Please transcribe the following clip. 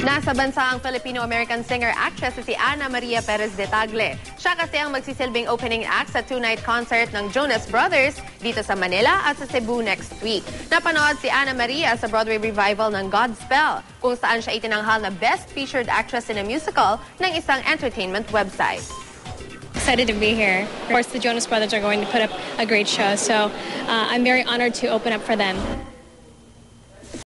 Nasa bansa ang Filipino-American singer-actress si Maria Perez de Tagle. Siya kasi ang magsisilbing opening act sa two-night concert ng Jonas Brothers dito sa Manila at sa Cebu next week. Napanood si Maria sa Broadway revival ng Godspell, kung saan siya itinanghal na Best Featured Actress in a Musical ng isang entertainment website. Excited to be here. Of course, the Jonas Brothers are going to put up a great show, so I'm very honored to open up for them.